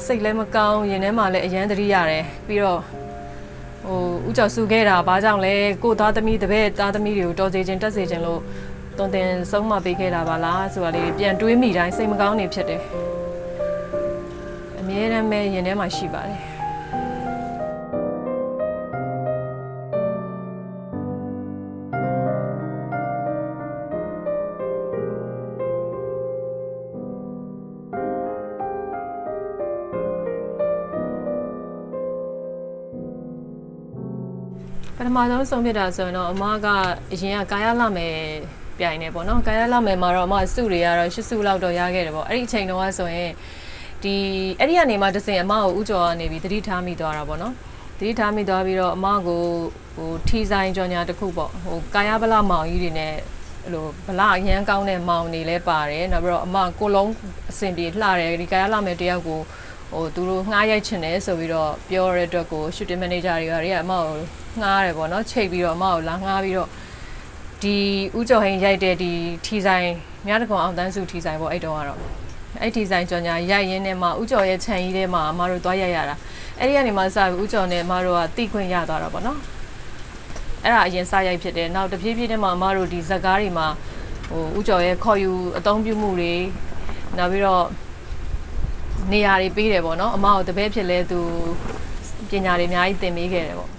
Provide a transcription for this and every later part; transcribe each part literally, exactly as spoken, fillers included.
စိတ်လည်းမကောင်းရင်ထဲမှာလည်းအရန်သတိရတယ်ပြီးတော့ဟိုဥကြော်စုခဲ့တာဘာကြောင့်လဲကိုသားသမီးတပည့်သားသမီးတွေကိုတော်စေခြင်းတက်စေခြင်းလို့တွင်တင်ဆုံးမပေးခဲ့တာပါလားဆိုတာလေးပြန်တွေးမိတိုင်းစိတ်မကောင်းနေဖြစ်တယ်အမြဲတမ်းပဲရင်ထဲမှာရှိပါတယ်ပထမဆုံးဆုံးဖြတ်တာဆိုရင်တော့အမကအရင်ကကာယလာမယ်ပြိုင်နေပေါ့နော်ကာယလာမယ်မှာတော့အမစုတွေကတော့ရှစ်စုလောက်တော့ရခဲ့တယ်ပေါ့အဲ့ဒီအချိန်တုန်းကဆိုရင်ဒီအဲ့ဒီကနေမှတစ်စင်အမကိုဥကြော်ကနေပြီးသတိထားမိသွားတာပေါ့နော်သတိထားမိသွားပြီးတော့အမကိုဟိုထီဆိုင်ကြော်ညာတစ်ခုပေါ့ဟိုကာယဗလမောင်ကြီးတွေနဲ့အဲ့လိုဗလအရန်ကောင်းတဲ့မောင်တွေလည်းပါတယ်နောက်ပြီးတော့အမကိုလုံးအစင်ပြေလှတယ်ဒီကာယလာမယ်တယောက်ကိုဟိုသူတို့ငှားရိုက်ချင်တယ်ဆိုပြီးတော့ပြောရတဲ့အတွက်ကို shooting manager တွေကတွေကအမကိုငှားရတယ်ပေါ့နော်ချိန်ပြီးတော့အမကိုလာငှားပြီးတော့ဒီဥကြော်ဟင်းရိုက်တဲ့ဒီထီဆိုင်မြတ်တကွန်အောင်တန်းစုထီဆိုင်ပေါ့အဲ့တုန်းကတော့အဲ့ထီဆိုင်ကြော်ညာရိုက်ရင်းနဲ့မှဥကြော်ရဲ့ခြံကြီးထဲမှာအမတို့သွားရိုက်ရတာအဲ့ဒီကနေမှစပြီးဥကြော်နဲ့အမတို့ကတိခွင့်ရသွားတာပေါ့နော်အဲ့ဒါအရင်စရိုက်ဖြစ်တယ်နောက်တဖြည်းဖြည်းနဲ့မှအမတို့ဒီဇက်ကားတွေမှာဟိုဥကြော်ရဲ့ခေါ်ယူအသုံးပြုမှုတွေနောက်ပြီးတော့နေရာတွေပေးတယ်ပေါ့နော်အမကိုတပည့်ဖြစ်လဲသူပညာတွေအများကြီးသင်ပေးခဲ့တယ်ပေါ့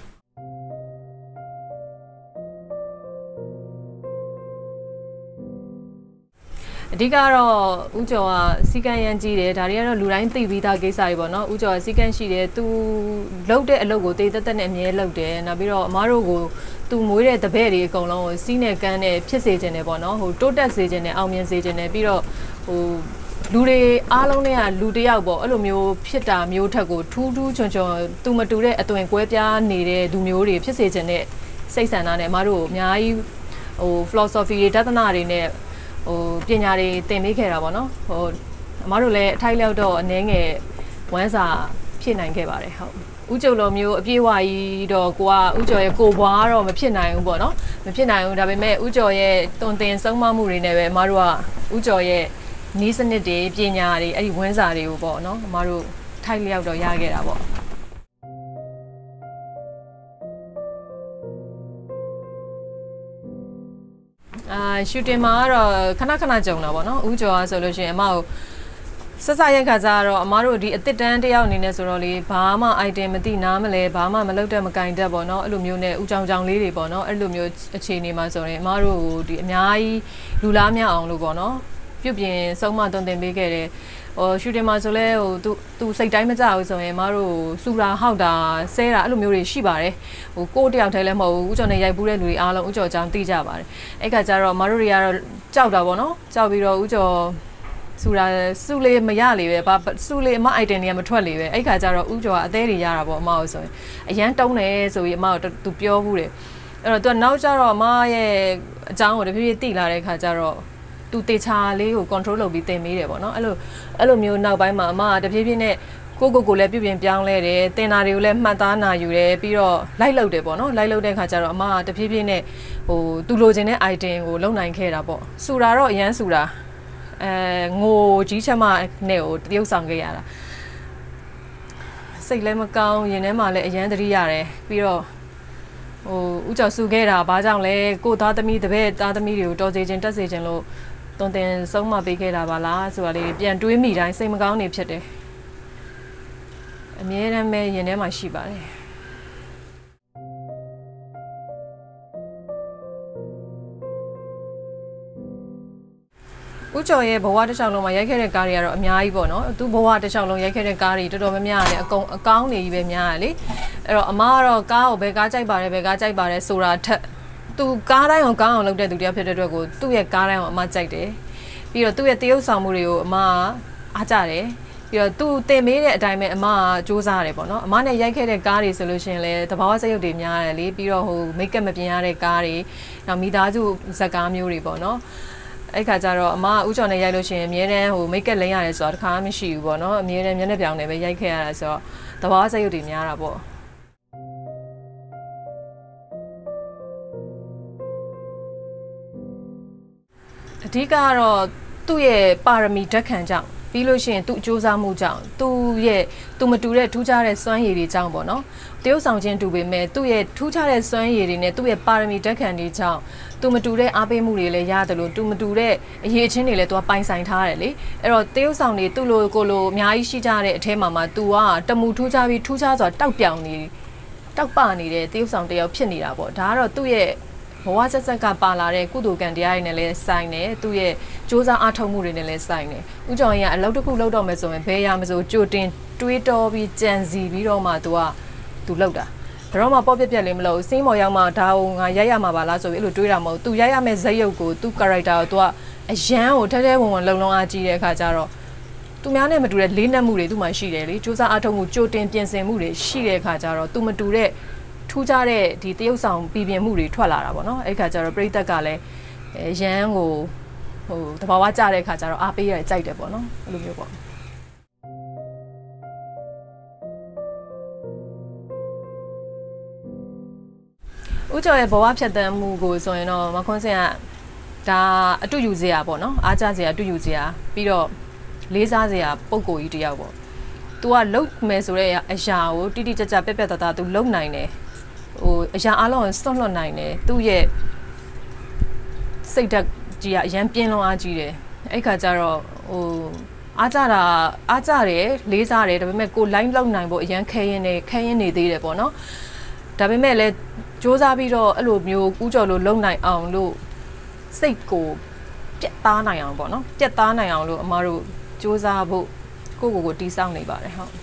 အဓိကတော့ဥကြော်ကစီကံရန်ကြီးတယ်ဒါတွေကတော့လူတိုင်းသိပြီးသားကိစ္စတွေပေါ့နော်ဥကြော်ကစီကံရှိတယ်သူလှုပ်တဲ့အလုပ်ကိုတေးတက်တက်နဲ့အမြဲလှုပ်တယ်နောက်ပြီးတော့အမားတို့ကိုသူမွေးတဲ့တပည့်တွေအကုန်လုံးကိုစီးနဲ့ကန်းနဲ့ဖြစ်စေခြင်းတယ်ပေါ့နော်ဟိုတိုးတက်စေခြင်းနဲ့အောင်မြင်စေခြင်းနဲ့ပြီးတော့ဟိုလူတွေအားလုံးတွေကလူတယောက်ပေါ့အဲ့လိုမျိုးဖြစ်တာမျိုးထက်ကိုထူးထူးချွန်ချွန်သူမတူတဲ့အသွင်ကွဲပြားနေတဲ့လူမျိုးတွေဖြစ်စေခြင်းနဲ့စိတ်ဆန္ဒနဲ့အမားတို့အများကြီးဟို philosophy တွေတသနာတွေနဲ့ဟိုပညာတွေသင်ပေးခဲ့တာပေါ့နော်ဟိုအမားတို့လည်းအထိုက်လျောက်တော့အနေငယ်ဝမ်းစာဖြစ်နိုင်ခဲ့ပါတယ်ဟုတ်ဥကြုံလိုမျိုးအပြေးဝါကြီးတော့ကိုကဥကြော်ရဲ့ကိုဘွားတော့မဖြစ်နိုင်ဘူးပေါ့နော်မဖြစ်နိုင်ဘူးဒါပေမဲ့ဥကြော်ရဲ့တွင်တင်ဆုံးမမှုတွေနဲ့ပဲအမားတို့ကဥကြော်ရဲ့နီးစနစ်တွေပညာတွေအဲ့ဒီဝန်းစာတွေကိုပေါ့နော်အမတို့ထိုက်လျောက်တော့ရခဲ့တာပေါ့အာရှူတင်မှာတော့ခဏခဏကြုံတာပေါ့နော်ဥကြော်ဆိုလို့ရှိရင်အမကိုဆက်စရက်ခါကျတော့အမတို့ဒီအစ်စ်တန်းတယောက်အနေနဲ့ဆိုတော့လေဘာမှ item မသိနားမလဲဘာမှမလုပ်တတ်မကင်တတ်ပေါ့နော်အဲ့လိုမျိုးနဲ့ဥကြောင်ကြောင်လေးတွေပေါ့နော်အဲ့လိုမျိုးအခြေအနေမှာဆိုရင်အမတို့ဒီအများကြီးလူလားမြအောင်လို့ပေါ့နော်ပြုပြင်ဆုံးမတွင်တင်ပေးခဲ့တယ်ဟိုရှူတင်မှာဆိုလဲဟိုသူသူစိတ်တိုင်းမကြဘူးဆိုရင်မတို့စူတာဟောက်တာဆဲတာအဲ့လိုမျိုးတွေရှိပါတယ်ဟိုကိုတယောက်တည်းလည်းမဟုတ်ဘူးဥကြော်နဲ့ရိုက်ပူးတဲ့လူတွေအားလုံးဥကြော်အကြောင်းသိကြပါတယ်အဲ့ခါကျတော့မတို့တွေကတော့ကြောက်တာပေါ့နော်ကြောက်ပြီးတော့ဥကြော်စူတာစုလေးမရလေပဲဘာစုလေးအမ item တွေကမထွက်လေပဲအဲ့ခါကျတော့ဥကြော်ကအသေးတွေရတာပေါ့အမကိုဆိုရင်အရန်တုံးတယ်ဆိုပြီးအမကိုသူပြောဘူးတယ်အဲ့တော့သူကနောက်ကျတော့အမရဲ့အကြောင်းကိုတဖြည်းဖြည်းသိလာတဲ့ခါကျတော့သူတေချာလေးကို control လုပ်ပြီးသင်ပေးတယ်ပေါ့နော်အဲ့လိုအဲ့လိုမျိုးနောက်ပိုင်းမှာအမကတဖြည်းဖြည်းနဲ့ကိုကိုကိုလည်းပြုပြင်ပြောင်းလဲတယ်သင်တာတွေကိုလည်းမှတ်သားနာယူတယ်ပြီးတော့လိုက်လုပ်တယ်ပေါ့နော်လိုက်လုပ်တဲ့ခါကျတော့အမကတဖြည်းဖြည်းနဲ့ဟိုသူလိုချင်တဲ့ item ကိုလုံနိုင်ခဲ့တာပေါ့စူတာတော့အရန်စူတာအဲငိုကြီးချက်မနဲ့ကိုတရုပ်ဆောင်ခဲ့ရတာစိတ်လည်းမကောင်းရင်ထဲမှာလည်းအရန်သတိရတယ်ပြီးတော့ဟိုဥကြော်စုခဲ့တာဘာကြောင့်လဲကိုသားသမီးတပည့်သားသမီးတွေကိုတော်စေခြင်းတက်စေခြင်းလို့တွင်တင်ဆုံးမပေးခဲ့တာပါလားဆိုတာလေးပြန်တွေးမိတိုင်းစိတ်မကောင်းနေဖြစ်တယ်အမြဲတမ်းပဲရင်ထဲမှာရှိပါတယ်ဥကြော်ရဲ့ဘဝတစ်လျှောက်လုံးမှာရိုက်ခဲ့တဲ့ကားတွေကတော့အများကြီးပေါ့နော်သူဘဝတစ်လျှောက်လုံးရိုက်ခဲ့တဲ့ကားတွေတော်တော်များများလည်းအကုန်အကောင်းနေကြီးပဲများရလေအဲ့တော့အမကတော့ကားကိုဘယ်ကားကြိုက်ပါတယ်ဘယ်ကားကြိုက်ပါတယ်ဆိုတာထက်သူကားတိုင်းအောင်ကောင်းအောင်လုပ်တဲ့သူတယောက်ဖြစ်တဲ့အတွက်ကိုသူ့ရဲ့ကားတိုင်းအောင်အမကြိုက်တယ်ပြီးတော့သူ့ရဲ့တရုပ်ဆောင်မှုတွေကိုအမအားကြတယ်ပြီးတော့သူတင်မေးတဲ့အတိုင်းပဲအမကစူးစမ်းရတယ်ပေါ့နော်အမနဲ့ရိုက်ခဲ့တဲ့ကားတွေဆိုလို့ရှိရင်လည်းတဘာဝစရုပ်တွေများတယ်လေပြီးတော့ဟိုမိတ်ကပ်မပြင်ရတဲ့ကားတွေနောက်မိသားစုဇာတ်ကားမျိုးတွေပေါ့နော်အဲ့ခါကျတော့အမဥကြော်နဲ့ရိုက်လို့ရှိရင်အမြဲတမ်းဟိုမိတ်ကပ်လိမ့်ရတယ်ဆိုတာတခါမှမရှိဘူးပေါ့နော်အမြဲတမ်းမျက်နှာပြောင်နဲ့ပဲရိုက်ခဲ့ရတာဆိုတော့တဘာဝစရုပ်တွေများတာပေါ့အဓိကတော့သူ့ရဲ့ပါရမီဓာတ်ခံကြောင့်ပြီးလို့ရှိရင်သူ့စူးစမ်းမှုကြောင့်သူ့ရဲ့သူမတူတဲ့ထူးခြားတဲ့စွမ်းရည်တွေကြောင့်ပေါ့နော်တရုတ်ဆောင်ချင်းတူပေမဲ့သူ့ရဲ့ထူးခြားတဲ့စွမ်းရည်တွေနဲ့သူ့ရဲ့ပါရမီတက်ခံတွေကြောင့်သူမတူတဲ့အားပေးမှုတွေလည်းရတယ်လို့သူမတူတဲ့အရေးချင်းတွေလည်းသူကပိုင်ဆိုင်ထားတယ်လေအဲ့တော့တရုတ်ဆောင်တွေသူ့လိုကိုလိုအများကြီးရှိကြတဲ့အထဲမှာမှသူကတမူထူးခြားပြီးထူးခြားစွာတောက်ပြောင်နေတောက်ပနေတဲ့တရုတ်ဆောင်တယောက်ဖြစ်နေတာပေါ့ဒါကတော့သူ့ရဲ့ဘဝဆက်ဆက်ကပါလာတဲ့ကုသိုလ်ကံတရားတွေနဲ့လည်းဆိုင်တယ်သူ့ရဲ့စ조사အားထုတ်မှုတွေနဲ့လည်းဆိုင်တယ်ဥကြောင်ရင်ကအလုပ်တစ်ခုလုပ်တော့မယ်ဆိုရင်ဘယ်ရမစိုးကြိုတင်တွေးတောပြီးကြံစီပြီးတော့မှသူကသူလုပ်တာဘယ်တော့မှပေါ့ပြက်ပြက်လေးမလုပ်စင်းမော်ရောက်မှဒါကိုငါရိုက်ရမှာပါလားဆိုပြီးအဲ့လိုတွေးတာမဟုတ်သူရိုက်ရမယ့်ဇက်ရုပ်ကိုသူ character ကိုသူကအရန်ကိုထဲထဲဝင်ဝင်လုံလုံအားကြီးတဲ့အခါကျတော့သူများနဲ့မတူတဲ့လေးနက်မှုတွေသူ့မှာရှိတယ်လေစ조사အားထုတ်မှုကြိုတင်ပြင်ဆင်မှုတွေရှိတဲ့အခါကျတော့သူမတူတဲ့ထူးခြားတဲ့ဒီတရုတ်ဆောင်ပြည်ပြင်မှုတွေထွက်လာတာပေါ့နော်အဲ့ခါကျတော့ပြိသက်ကလည်းရန်ကိုဟိုတဘာဝကြတဲ့ခါကျတော့အားပေးရကြိုက်တယ်ပေါ့နော်အဲ့လိုမျိုးပေါ့ဦးကျော်ရဲ့ဘဝဖြတ်သန်းမှုကိုဆိုရင်တော့မခွန်းစင်ကဒါအတူယူစရာပေါ့နော်အားကြစရာအတူယူစရာပြီးတော့လေးစားစရာပုံကိုကြီးတယောက်ပေါ့ तू ကလုံမယ်ဆိုတဲ့အရာကိုတိတိကျကျပြက်ပြက်သားသား तू လုံနိုင်တယ်ဟိုအရာအလုံးကိုစွန့်လွတ်နိုင်တယ်သူ့ရဲ့စိတ်ဓာတ်ကြီးကအရန်ပြင်းလွန်အားကြီးတယ်အဲ့ခါကျတော့ဟိုအားကြတာအားကြတယ်လေးစားတယ်ဒါပေမဲ့ကို line လောက်နိုင်ဖို့အရန်ခဲရင်နေခဲရင်နေသေးတယ်ပေါ့နော်ဒါပေမဲ့လည်းစ조사ပြီးတော့အဲ့လိုမျိုးကူးကြော်လို့လုံနိုင်အောင်လို့စိတ်ကိုပြတ်သားနိုင်အောင်ပေါ့နော်ပြတ်သားနိုင်အောင်လို့အမတို့စ조사ဖို့ကိုကိုကိုတီးဆောင်နေပါတယ်ဟုတ်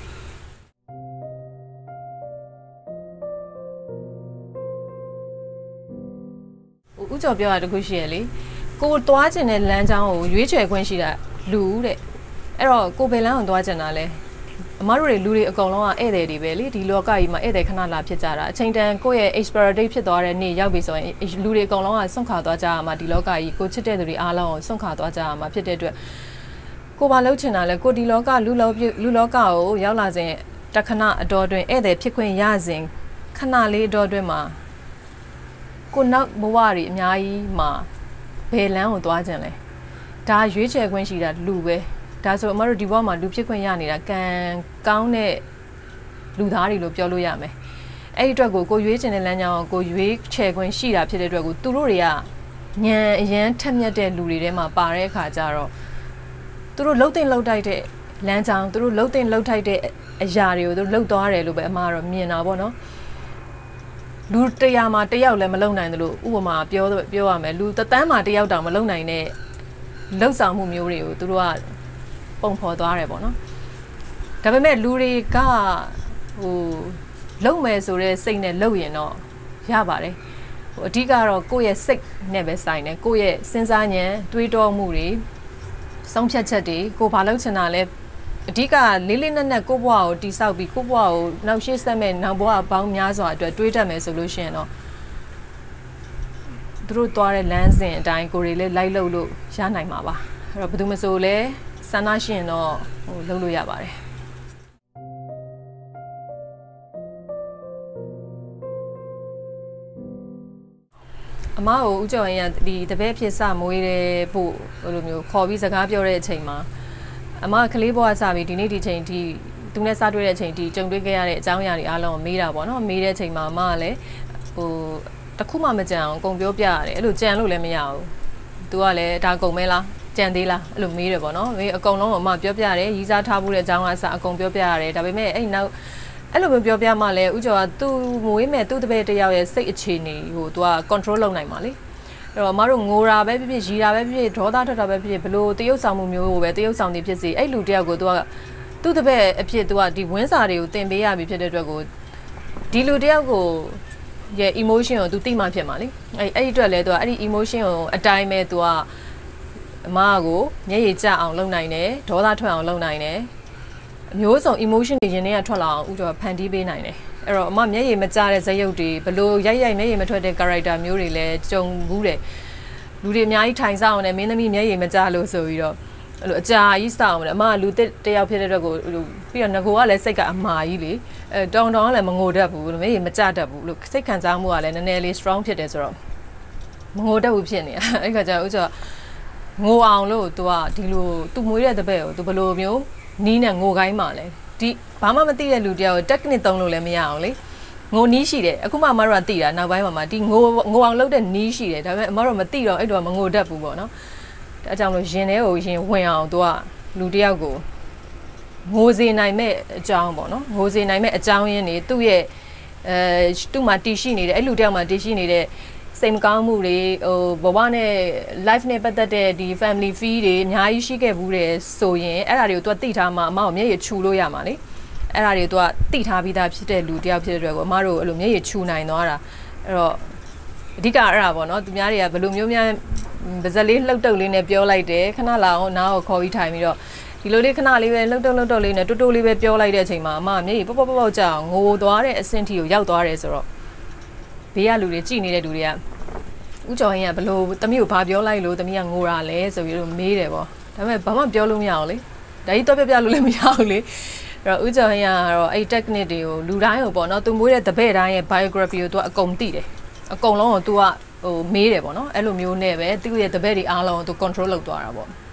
ဦးကျော်ပြောတာတခုရှိရလေကိုသွားကျင်တဲ့လမ်းကြောင်းကိုရွေးချယ်ခွင့်ရှိတာလူတဲ့အဲ့တော့ကိုဘယ်လမ်းကိုသွားကျင်တာလဲအမတို့တွေလူတွေအကုန်လုံးကဧည့်သည်တွေပဲလေဒီလောကကြီးမှာဧည့်သည်ခဏလာဖြစ်ကြတာအချိန်တန်ကိုယ့်ရဲ့ expire date ဖြစ်သွားတဲ့နေ့ရောက်ပြီဆိုရင်လူတွေအကုန်လုံးကစွန့်ခါသွားကြရမှာဒီလောကကြီးကိုချစ်တဲ့သူတွေအားလုံးကိုစွန့်ခါသွားကြရမှာဖြစ်တဲ့အတွက်ကိုဘာလုပ်ချင်တာလဲကိုဒီလောကလူလောလူလောကကိုရောက်လာစဉ်တခဏအတော်တွင်ဧည့်သည်ဖြစ်ခွင့်ရစဉ်ခဏလေးအတော်တွင်မှာကိုနောက်ဘဝတွေအများကြီးမှာဘယ်လမ်းကိုသွားကြလဲဒါရွေးချယ်ခွင့်ရှိတာလူပဲဒါဆိုအမတို့ဒီဘဝမှာလူဖြစ်ခွင့်ရနေတာကံကောင်းတဲ့လူသားတွေလို့ပြောလို့ရမယ်အဲ့ဒီအတွက်ကိုကိုရွေးချယ်တဲ့လမ်းကြောင်းကိုရွေးချယ်ခွင့်ရှိတာဖြစ်တဲ့အတွက်ကိုသူတို့တွေကညံအရန်ထက်မြက်တဲ့လူတွေထဲမှာပါတဲ့အခါကျတော့သူတို့လှုပ်တင်လှုပ်တိုက်တဲ့လမ်းကြောင်းသူတို့လှုပ်တင်လှုပ်ထိုက်တဲ့အရာတွေကိုသူတို့လှုပ်သွားတယ်လို့ပဲအမကတော့မြင်တာပေါ့နော်လူတရားမှာတယောက်လည်းမလုံနိုင်တယ်လို့ဥပမာပြောပြောရမယ်လူတသန်းမှာတယောက်တောင်မလုံနိုင်တဲ့လှုပ်ဆောင်မှုမျိုးတွေကိုသူတို့ကပုံဖော်သွားတယ်ပေါ့နော်ဒါပေမဲ့လူတွေကဟိုလုံမယ်ဆိုတဲ့စိတ်နဲ့လုံရင်တော့ရပါတယ်ဟိုအဓိကတော့ကိုယ့်ရဲ့စိတ်နဲ့ပဲဆိုင်တယ်ကိုယ့်ရဲ့စဉ်းစားဉာဏ်တွေးတောမှုတွေဆုံးဖြတ်ချက်တွေကိုဘာလုပ်ချင်တာလဲအဓိကလေးလေးနက်နက်ကိုယ့်ဘဝကိုတိဆောက်ပြီးကိုယ့်ဘဝကိုနောက်ရှေ့ဆက်မဲ့နောက်ဘဝပေါင်းများစွာအတွက်တွေးတတ်မယ်ဆိုလို့ရှိရင်တော့သူတို့သွားတဲ့လမ်းစဉ်အတိုင်းကိုယ်တွေလည်းလိုက်လို့လို့ရနိုင်မှာပါအဲ့တော့ဘယ်သူမဆိုလဲဆန္ဒရှိရင်တော့ဟိုလုပ်လို့ရပါတယ်အမကိုဦးကျော်ရင်ကဒီတပည့်ဖြစ်စမွေးတယ်ဖို့ဟိုလိုမျိုးခေါ်ပြီးစကားပြောတဲ့အချိန်မှာအမကလေးဘဝစပြီးဒီနေ့ဒီချိန်ဒီသူနဲ့စားတွေ့တဲ့အချိန်ဒီကြုံတွေ့ခဲ့ရတဲ့အကြောင်းအရာတွေအားလုံးကိုမေးတာပေါ့နော်မေးတဲ့အချိန်မှာအမကလည်းဟိုတခုမှမကြံအောင်အကုန်ပြောပြရတယ်အဲ့လိုကြံလို့လည်းမရဘူးသူကလည်းဒါကုန်မဲလားကြံသေးလားအဲ့လိုမေးတယ်ပေါ့နော်မေးအကုန်လုံးအမပြောပြတယ်ရီးစားထားမှုတဲ့အကြောင်းအစအကုန်ပြောပြရတယ်ဒါပေမဲ့အဲ့နောက်အဲ့လိုမျိုးပြောပြမှလည်းဦးကျော်ကသူ့မွေးမဲ့သူ့တပည့်တယောက်ရဲ့စိတ်အခြေအနေဟိုသူက control လုပ်နိုင်ပါလေအဲ့တော့အမတို့ငိုတာပဲဖြစ်ဖြစ်ရီတာပဲဖြစ်ဖြစ်ဒေါသထွက်တာပဲဖြစ်ဖြစ်ဘလို့တရုပ်ဆောင်မှုမျိုးကိုပဲတရုပ်ဆောင်နေဖြစ်စေအဲ့လူတယောက်ကိုသူကသူ့တပည့်အဖြစ်သူကဒီဝင်းစာတွေကိုတင်ပေးရပြီဖြစ်တဲ့အတွက်ကိုဒီလူတယောက်ကိုရဲ့ emotion ကိုသူသိမှဖြစ်မှာလေအဲ့အဲ့ဒီအတွက်လဲသူကအဲ့ဒီ emotion ကိုအတိုင်းပဲသူကအမကိုမျက်ရည်ကျအောင်လုပ်နိုင်တယ်ဒေါသထွက်အောင်လုပ်နိုင်တယ်အမျိုးစုံ emotion တွေရင်ထဲကထွက်လာအောင်ဦးကျော်ဖန်တီးပေးနိုင်တယ်အဲ့တော့အမမျက်ရည်မကျတဲ့ဇာတ်ရုပ်တွေဘလို့ရိုက်ရိုက်မျက်ရည်မထွက်တဲ့ character မျိုးတွေလည်းကြုံဘူးတယ်လူတွေအများကြီးထိုင်ဆောင်အောင်နဲ့မင်းသမီးမျက်ရည်မကျလို့ဆိုပြီးတော့အဲ့လိုအကြာကြီးစောင့်အောင်တယ်အမကလူတစ်တယောက်ဖြစ်တဲ့အတွက်ကိုပြီးတော့ငကိုကလည်းစိတ်ကအမှားကြီးလေအဲတောင်တောင်ကလည်းမငိုတတ်ဘူးလို့မျက်ရည်မကျတတ်ဘူးလို့စိတ်ခံစားမှုကလည်းနည်းနည်းလေး strong ဖြစ်တယ်ဆိုတော့မငိုတတ်ဘူးဖြစ်နေတာအဲ့ခါကျဦးကျော်ငိုအောင်လို့ तू ကဒီလို तू မွေးတဲ့တပည့်ကို तू ဘယ်လိုမျိုးနီးနဲ့ငိုခိုင်းမှလဲဒီဘာမှမသိတဲ့လူတယောက်ကို technique သုံးလို့လည်းမရအောင်လေငိုနီးရှိတယ်အခုမှအမတို့ကသိတာနောက်ပိုင်းမှာမှဒီငိုငိုအောင်လုပ်တဲ့နီးရှိတယ်ဒါပေမဲ့အမတို့မသိတော့အဲ့တော့မငိုတတ်ဘူးပေါ့နော်အဲအကြောင်းလို့ရင်ထဲကိုရင်ဝင်အောင် तू ကလူတယောက်ကိုငိုစေနိုင်မဲ့အကြောင်းပေါ့နော်ငိုစေနိုင်မဲ့အကြောင်းရင်းနေသူ့ရဲ့အဲသူ့မှာတည်ရှိနေတဲ့အဲ့လူတယောက်မှာတည်ရှိနေတဲ့စိတ်မကောင်းမှုတွေဟိုဘဝနဲ့ life နဲ့ပတ်သက်တဲ့ဒီ family fee တွေအများကြီးရှိခဲ့ဘူးတယ်ဆိုရင်အဲ့ဒါတွေကို तू သိထားမှအမကိုမျက်ရည်ချူလို့ရမှာလေအဲ့ဒါတွေကို तू သိထားပြီးသားဖြစ်တဲ့လူတယောက်ဖြစ်တဲ့အတွက်ကိုအမတို့အဲ့လိုမျက်ရည်ချူနိုင်သွားတာအဲ့တော့အဓိကအဲ့ဒါပေါ့နော်သူများတွေကဘယ်လိုမျိုးများပါဇက်လေးလှုပ်တုပ်လေးနဲ့ပြောလိုက်တယ်ခဏလာအောင်နားကိုခေါ်ပြီးထိုင်ပြီးတော့ဒီလိုလေးခဏလေးပဲလှုပ်တုပ်လှုပ်တုပ်လေးနဲ့တိုးတိုးလေးပဲပြောလိုက်တဲ့အချိန်မှာအမမျက်ရည်ပေါက်ပေါက်ပေါက်ကြောင်ငိုသွားတဲ့အဆင့်ထိကိုရောက်သွားတယ်ဆိုတော့ဘေးကလူတွေကြည်နေတဲ့လူတွေကဦးကျော်ဟင်းကဘလို့တမီးကိုဘာပြောလိုက်လို့တမီးကငိုတာလဲဆိုပြီးတော့မေးတယ်ပေါ့ဒါပေမဲ့ဘာမှပြောလို့မရအောင်လေဒါကြီးတော့ပြပြလို့လည်းမရအောင်လေအဲ့တော့ဦးကျော်ဟင်းကတော့အဲ့ technique တွေကိုလူတိုင်းကိုပေါ့နော်သူမွေးတဲ့တပည့်တိုင်းရဲ့ biography ကိုသူကအကုန်သိတယ်အကုန်လုံးကိုသူကဟိုမေးတယ်ပေါ့နော်အဲ့လိုမျိုးနဲ့ပဲသူ့ရဲ့တပည့်တွေအားလုံးကိုသူ control လုပ်သွားတာပေါ့